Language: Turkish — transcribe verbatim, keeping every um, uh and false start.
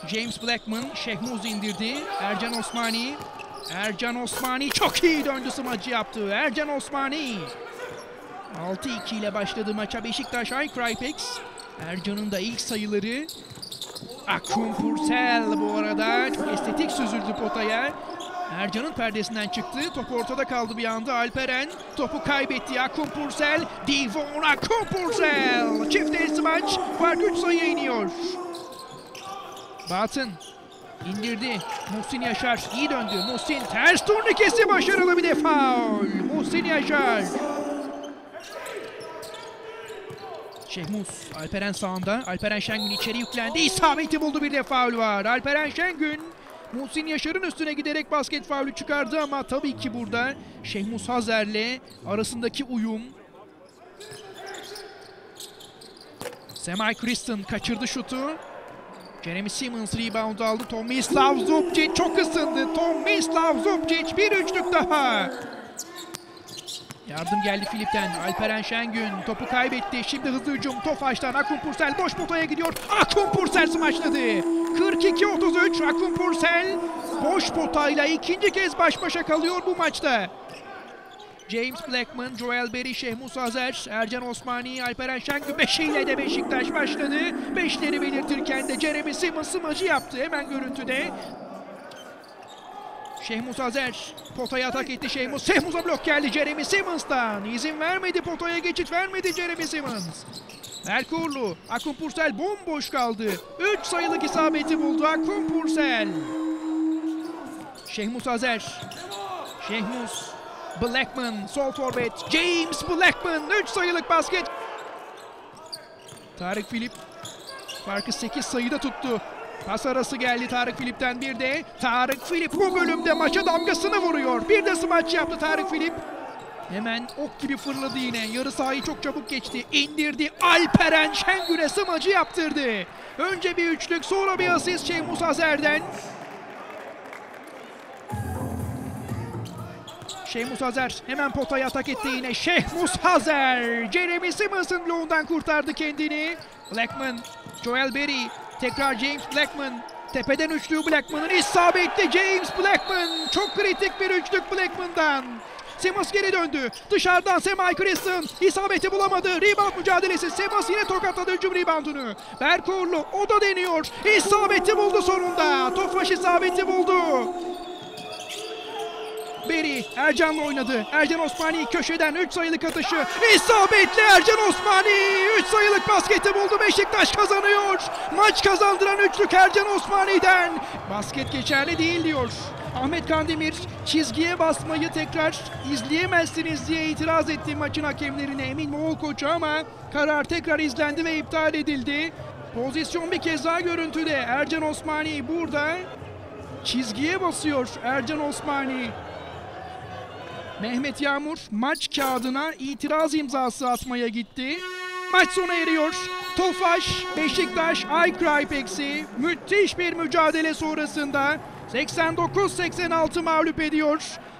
James Blackman, Şehmuz indirdi. Ercan Osmani. Ercan Osmani çok iyi döndü, smacı yaptı. Ercan Osmani. altı iki ile başladı maça Beşiktaş iCrypex. Ercan'ın da ilk sayıları. Akumpursel bu arada çok estetik süzüldü potaya. Ercan'ın perdesinden çıktı. Top ortada kaldı bir anda. Alperen topu kaybetti. Akumpursel. Divon Akumpursel. Çifte smaç. Fark üç sayıya iniyor. Batın indirdi. Muhsin Yaşar iyi döndü. Muhsin ters turnikesi, başarılı bir de faul. Muhsin Yaşar. Şehmuz, Alperen sağında. Alperen Şengün içeri yüklendi. İsabeti buldu, bir de faul var. Alperen Şengün, Muhsin Yaşar'ın üstüne giderek basket faulü çıkardı ama tabii ki burada Şehmuz Hazer'le arasındaki uyum. Semay Kristen kaçırdı şutu. Jeremy Simmons rebound aldı. Tomislav Zubcic çok ısındı. Tomislav Zubcic bir üçlük daha. Yardım geldi Filip'ten. Alperen Şengün topu kaybetti. Şimdi hızlı hücum Tofaş'tan. Akumpursel boş potaya gidiyor. Akumpursel smaçladı. kırk iki otuz üç. Akumpursel boş potayla ikinci kez baş başa kalıyor bu maçta. James Blackman, Joel Berry, Şehmuz Hazer, Ercan Osmani, Alperen Şengün beşiyle de Beşiktaş başladı. Beşleri belirtirken de Jeremy Simmons smacı yaptı hemen görüntüde. Şehmuz Hazer potaya atak etti Şehmuz. Şehmuz'a blok geldi Jeremy Simmons'tan. İzin vermedi, potaya geçit vermedi Jeremy Simmons. Erkuğurlu, Akumpursel bomboş kaldı. üç sayılık isabeti buldu Akumpursel. Şehmuz Hazer. Şehmuz. Blackman, sol forvet. James Blackman, üç sayılık basket. Tarık Filip farkı sekiz sayıda tuttu. Pas arası geldi Tarık Filip'ten bir de. Tarık Filip bu bölümde maça damgasını vuruyor. Bir de smaç yaptı Tarık Filip. Hemen ok gibi fırladı yine. Yarı sahayı çok çabuk geçti. İndirdi. Alperen Şengün'e smacı yaptırdı. Önce bir üçlük, sonra bir asist Şehmuz Hazer'den. Şehmuz Hazer hemen potaya atak etti yine. Şehmuz Hazer. Jeremy Simmons'ın bloğundan kurtardı kendini. Blackman, Joel Berry. Tekrar James Blackman. Tepeden üçlüğü Blackman'ın isabetli. James Blackman. Çok kritik bir üçlük Blackman'dan. Simmons geri döndü. Dışarıdan Semay Kristen. İsabeti bulamadı. Rebound mücadelesi. Simmons yine tokatladı hücum reboundunu. Berkuğurlu o da deniyor. İsabeti buldu sonunda. Tofaş isabeti buldu. Berry Ercan'la oynadı. Ercan Osmani köşeden üç sayılık atışı. İsabetli Ercan Osmani. üç sayılık basketi buldu. Beşiktaş kazanıyor. Maç kazandıran üçlük Ercan Osmani'den. Basket geçerli değil diyor. Ahmet Kandemir çizgiye basmayı tekrar izleyemezsiniz diye itiraz etti maçın hakemlerine Emin Moğol koçu ama karar tekrar izlendi ve iptal edildi. Pozisyon bir kez daha görüntüde. Ercan Osmani burada çizgiye basıyor Ercan Osmani. Mehmet Yağmur maç kağıdına itiraz imzası atmaya gitti. Maç sona eriyor. Tofaş, Beşiktaş iCrypex'i müthiş bir mücadele sonrasında seksen dokuz seksen altı mağlup ediyor.